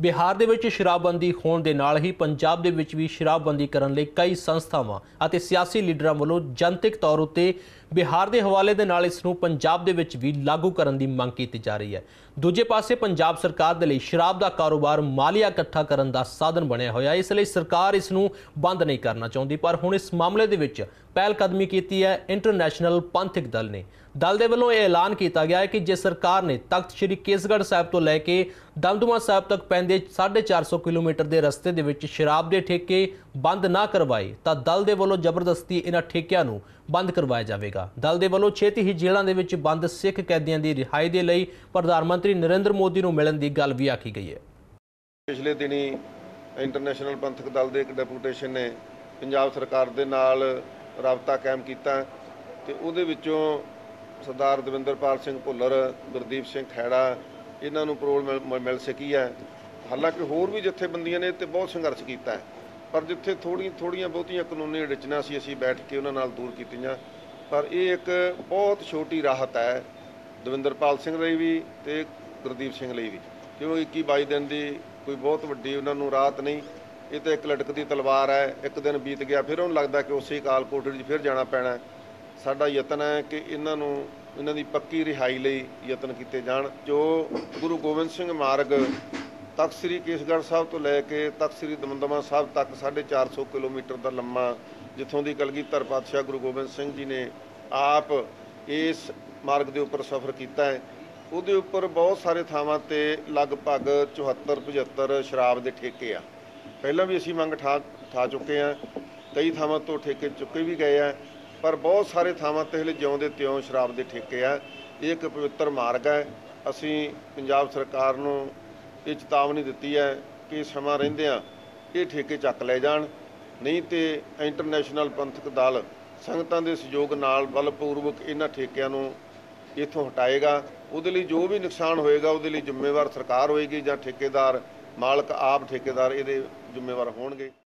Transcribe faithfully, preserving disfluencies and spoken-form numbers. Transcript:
बिहार दे विच शराबबंदी होण दे नाल ही पंजाब दे विच भी शराबबंदी करन लई कई संस्थावां अते सियासी लीडरां वल्लों जनतक तौर उत्ते बिहार के हवाले दे नाल इस नूं पंजाब दे विच भी लागू करन दी मंग कीती जा रही है। दूजे पासे पंजाब सरकार दे लई शराब दा कारोबार मालिया इकट्ठा करन दा साधन बनिया होया, इसलिए सरकार इस नूं बंद नहीं करना चाहुंदी। पर हुण इस मामले दे विच पहलकदमी कीती है इंटरनैशनल पंथिक दल ने। दल दे वल्लों यह ऐलान किया गया है कि जे सरकार ने तख्त श्री केसगढ़ साहिब तो लैके दमदमा साहिब तक पैंदे साढ़े चार सौ किलोमीटर के रस्ते दे विच शराब के ठेके बंद ना करवाए तो दल दे वल्लों जबरदस्ती इन्हां ठेकिਆਂ ਨੂੰ बंद करवाया जाएगा। दल दे वल्लों छेती ही जेलों के विच बंद सिख कैदियों की रिहाई के लिए प्रधानमंत्री नरेंद्र मोदी को मिलने की गल भी आखी गई है। पिछले दिनी इंटरनेशनल पंथक दल के एक डेपूटेशन ने पंजाब सरकार के नाल राबता कायम किया ते उहदे विचों सरदार दविंदरपाल सिंह भुल्लर, गुरदीप सिंह खैड़ा इन्हां नूं परोल मिल मिल सकी है। हालांकि होर भी जथेबंदियां ने ते बहुत संघर्ष किया है, पर जिथे थोड़ी थोड़ियां बहुतियां कानूनी अड़चनां सी असीं बैठ के उन्हां नाल दूर कीतियां। पर यह एक बहुत छोटी राहत है दविंदरपाल सिंह लई भी ते गुरदीप सिंह लई भी, क्योंकि इक्की बाई दिन की कोई बहुत वड्डी उन्हां नूं राहत नहीं। ये तो एक लटकदी तलवार है, एक दिन बीत गया फिर उन्हें लगता कि उस काल कोठड़ी 'च फिर जाना पैना। साडा यतन है कि इन्हां नूं इन्हां दी पक्की रिहाई लई यतन किए जाण। जो गुरु गोबिंद सिंह मार्ग तख्त श्री केसगढ़ साहब तो लैके तख्त श्री दमदमा साहब तक साढ़े चार सौ किलोमीटर का लम्मा, जिथों की कलगीधर पातशाह गुरु गोबिंद सिंह जी ने आप इस मार्ग के उपर सफ़र किया है, उहदे उपर बहुत सारे थावां ते लगभग चौहत्तर पचहत्तर शराब के ठेके आ। पहला भी असीं मंग ठा ठा चुके हैं, कई थावां तो ठेके चुके भी गए हैं, पर बहुत सारे थावां ते हले जिउं दे त्यों शराब के ठेके आ। ये एक पवित्र मार्ग है। असीं पंजाब सरकार नूं ये चेतावनी दित्ती है कि समा रहिंदिआं ये ठेके चक लै जाण, नहीं तो इंटरनैशनल पंथक दल संगतां दे सहयोग नाल बलपूर्वक इन्हां ठेकिਆਂ ਨੂੰ इत्थों हटाएगा। ਉਹਦੇ ਲਈ जो भी नुकसान होएगा ਉਹਦੇ ਲਈ ਜ਼ਿੰਮੇਵਾਰ सरकार होएगी ਜਾਂ ठेकेदार मालक आप ठेकेदार ਇਹਦੇ ਜ਼ਿੰਮੇਵਾਰ होणगे।